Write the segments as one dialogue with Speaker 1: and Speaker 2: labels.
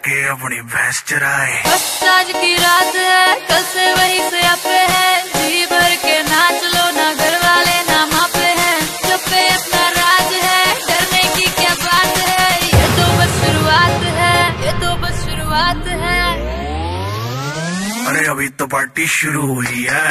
Speaker 1: जाके अपनी भैंस चराए।
Speaker 2: बस आज की रात है, कल से वही से आपे है, जी भर के नाच लो, ना घर वाले ना मापे हैं, जब पे अपना राज है, डरने की क्या बात है, ये तो बस शुरुआत है, ये तो बस शुरुआत है।
Speaker 1: अरे अभी तो पार्टी शुरू हुई है।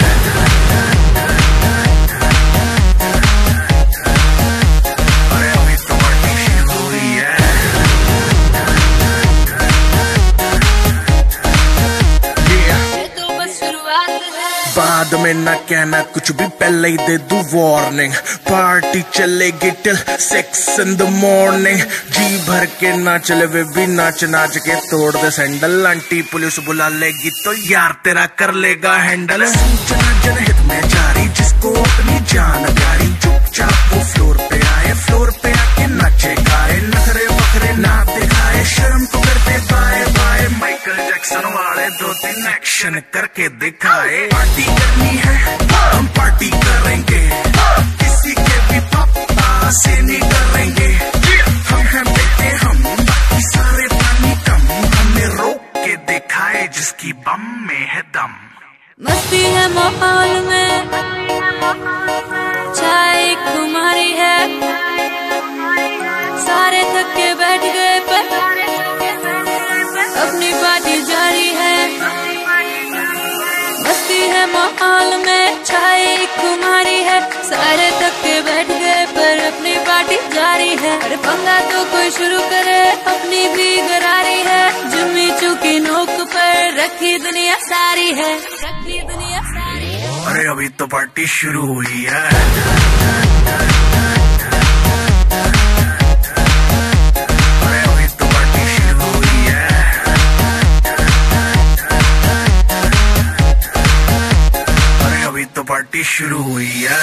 Speaker 1: बाद में ना कहना कुछ भी, पहले ही दे दूं वार्निंग, पार्टी चलेगी टिल 6 in the morning। जी भर के ना चले वे भी नाच नाच के तोड़ दे सैंडल, आंटी पुलिस बुला लेगी तो यार तेरा कर लेगा हैंडल। सूचना जनहित में जारी, जिसको अपनी जान प्यारी, चुपचाप वो फ्लोर पे आए, फ्लोर पे आके नाचे गाए, नखरे वखरे ना दिखाए, शर्म को करते बाय बाय, माइकल जैक्सन वाले 2-3 एक्शन करके दिखाए। पार्टी करनी है हम पार्टी करेंगे, किसी के भी पापा से नहीं डरेंगे, हम हैं बेटे हम, बाकी सारे पानी कम, हमें रोक के दिखाए जिसकी बम में है दम।
Speaker 2: मस्ती है माहौल में, चाय खुमारी है, सारे थक के बैठ गए पर अपनी पार्टी जारी है। मस्ती है माहौल में, चाय खुमारी है, सारे थक के बैठ गए पर अपनी पार्टी जारी है। अरे पंगा तो कोई शुरू करे, अपनी भी गरारी है, जुम्मी चुकी नोक पर रखी दुनिया सारी है, रखी दुनिया सारी है।
Speaker 1: अरे अभी तो पार्टी शुरू हुई है। पार्टी शुरू हुई है।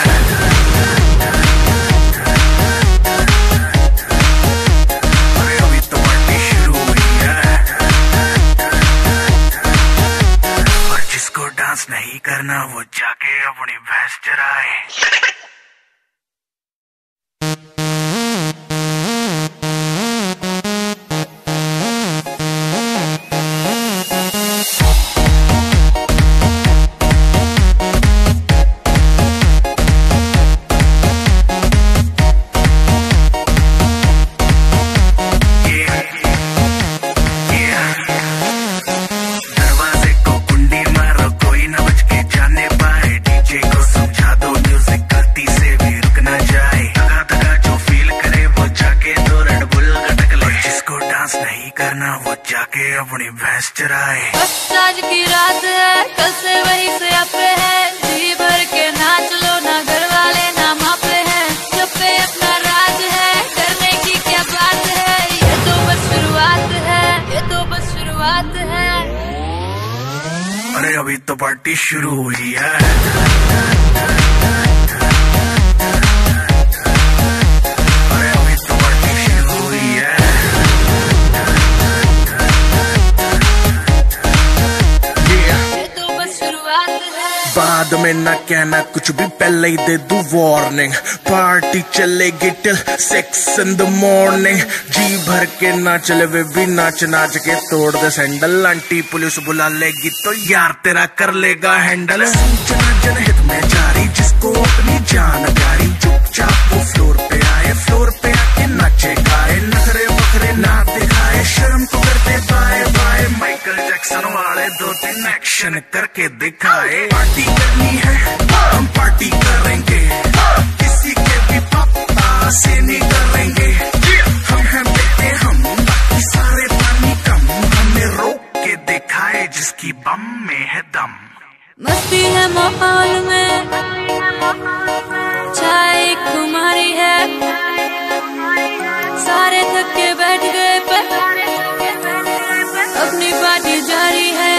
Speaker 1: अरे अभी तो पार्टी शुरू हुई है। और जिसको डांस नहीं करना वो जाके अपनी भैंस चराए। वो जाके अपनी भैंस चराए।
Speaker 2: बस आज की रात है, कल से वही से आपे है, जी भर के नाच लो, ना घर वाले ना मापे हैं, जब पे अपना राज है, डरने की क्या बात है, ये तो बस शुरुआत है, ये तो बस शुरुआत है।
Speaker 1: अरे अभी तो पार्टी शुरू हुई है। बाद में ना कहना कुछ भी, पहले ही दे दूं वार्निंग, पार्टी चलेगी टिल 6 in the morning। जी भर के ना चले वे भी नाच नाच के तोड़ दे सैंडल, आंटी पुलिस बुला लेगी तो यार तेरा कर लेगा हैंडल। सूचना जनहित में जारी, जिसको अपनी जान प्यारी, चुपचाप वो फ्लोर पे आए, फ्लोर पे आके नाचे गाए, नखरे वखरे ना दिखाए, शर्म को करते बाय बाय, माइकल जैक्सन वाले 2-3 एक्शन करके दिखाए। पार्टी करनी है हम पार्टी करेंगे, किसी के भी पापा से नहीं डरेंगे, हम हैं बेटे हम, बाकी सारे पानी कम, हमें रोक के दिखाए जिसकी बम में है दम।
Speaker 2: मस्ती है माहौल में, चाय खुमारी है, सारे थक के बैठ गए पर अपनी पार्टी जारी है।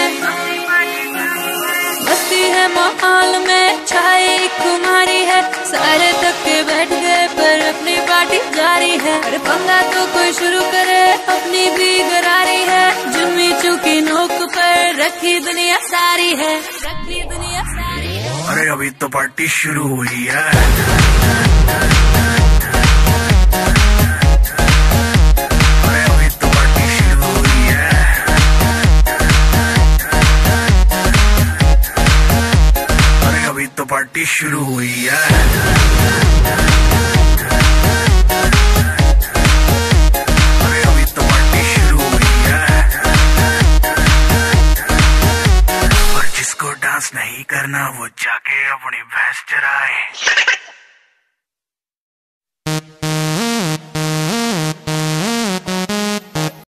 Speaker 2: मस्ती है माहौल में, चाय खुमारी है, सारे थक के बैठ गए पर अपनी पार्टी जारी है। अरे पंगा तो कोई शुरू करे, अपनी भी गरारी है, जुम्मी चुकी नोक पर रखी दुनिया सारी है, रखी दुनिया सारी है।
Speaker 1: अरे अभी तो पार्टी शुरू हुई है।